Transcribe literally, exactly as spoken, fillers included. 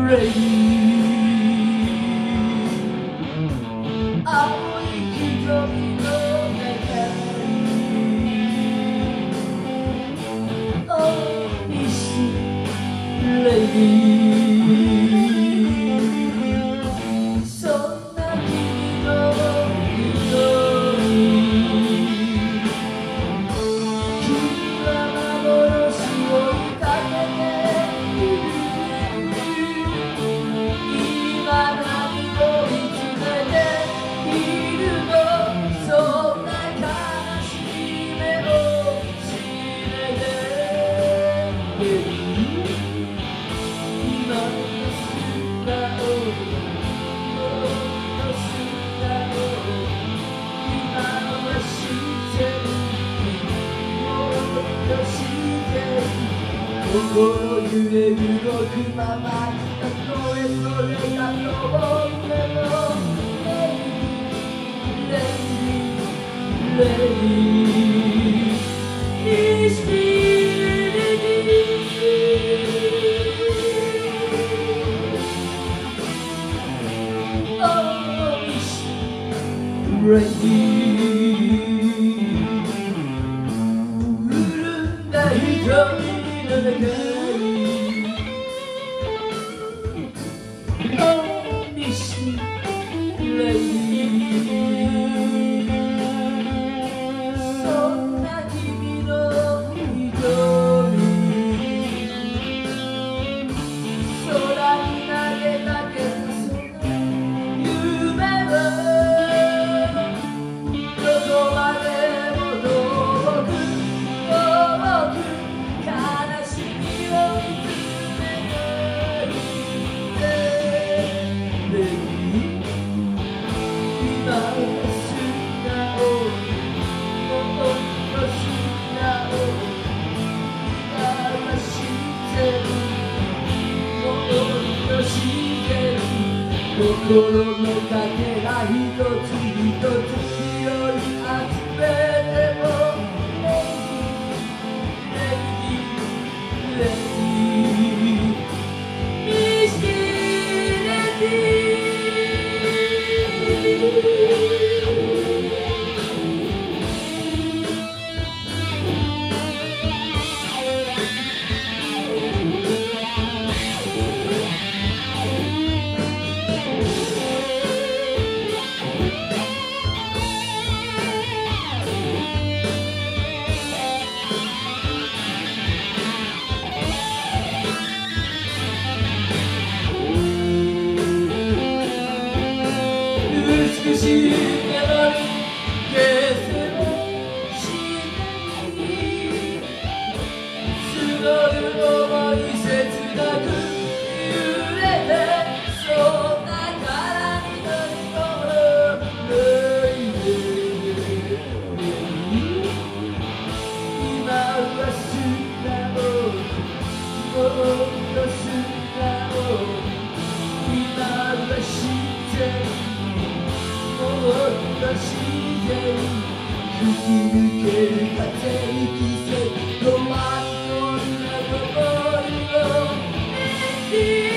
レディー青い瞳の中に Oh Miss Lady そんな君の瞳君は幻を追いかけている今何を見つめているのそんな悲しい目を閉めて今の素顔もっと素顔今は知ってるもっと知ってる心揺れ動くままたとえそれが遠くても Lady Lady Miss Lady Oh Miss Lady 潤んだ瞳の中に Oh Miss Lady そんな君の瞳空に投げかけたその夢はどこまでも遠く遠く悲しみを見つめないで Lady 今は素顔もっと素顔今は知ってるもっと知ってる心のかけら一つ一つ拾い集めても Lady Lady Miss Lady美しいメロディー消せもしない募る想い切なく揺れてそんな空に乗り込む Lady 今は素顔もっと素顔今は知ってるもっと知ってる吹き抜ける風に季節止まっとんなところを